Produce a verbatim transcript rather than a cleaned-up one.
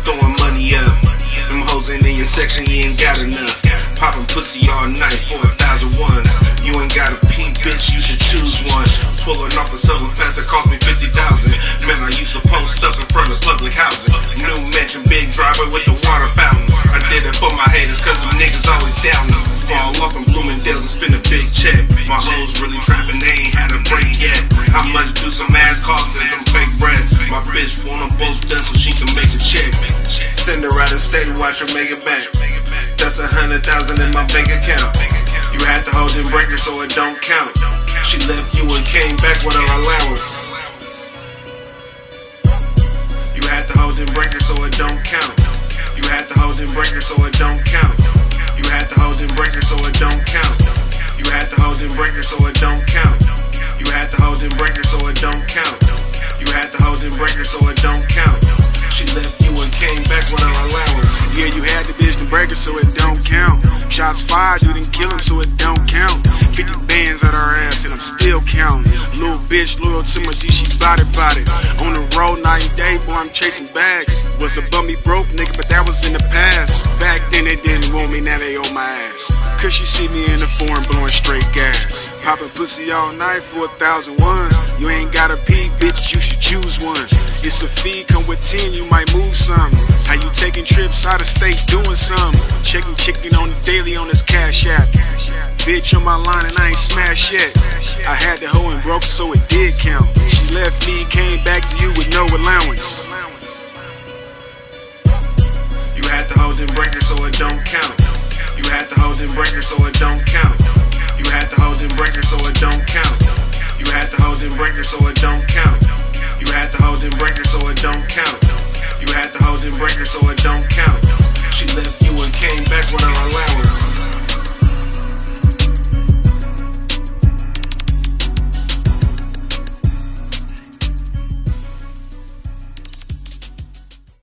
throwing money up. Them hoes ain't in your section, you ain't got enough. Poppin' pussy all night for a thousand ones. You ain't got a pee, bitch, you should choose one. Pulling off a Southern Pass that cost me fifty thousand. Man, I used to post stuff in front of public housing. New mansion, big driveway with the water fountain. I did it for my haters, cause them niggas always down me. Fall off in Bloomingdale's and spend a big check. My hoes really trapping, they ain't had a break yet. How much do some ass cost and some fake breasts? My bitch want them both done so she can make a check. Send her out of state, watch her make it back. That's a hundred thousand in my bank account. You had to hold and break her so it don't count. She left you and came back with her allowance. You had to hold and break her so it don't count. You had to hold and break her so it don't count. You had to hold and break her so it don't count. You had to hold and break her so it don't count. You had to hold and break her so it don't count. You had to hold and break her so it don't count. She left you and came back with her allowance. Yeah, you had the bitch to break her so it don't count. Shots fired, you didn't kill him so it don't count. Fifty bands at her ass and I'm still counting. Little bitch loyal to my G, she body body. On the road night and day, boy, I'm chasing bags. Was a bummy broke nigga, but that was in the past. Back then they didn't want me, now they on my ass. Cause she see me in the foreign blowing straight gas. Poppin' pussy all night for a thousand ones. You ain't got a pee, bitch, you should choose one. It's a fee, come with ten, you might move some. How you taking trips out of state doing some? Checking chicken on the daily on this cash app. Bitch on my line and I ain't smashed yet. I had the hoe and broke so it did count. She left me, came back to you with no allowance. You had to hold and break her so it don't count. You had to hold and break her so it don't count. You had to hold and break her so it don't count. You had to hold and break her so it don't count. You had to hold and break her so it don't count. You had to hold and break her so it don't count. She left you and came back with her allowance.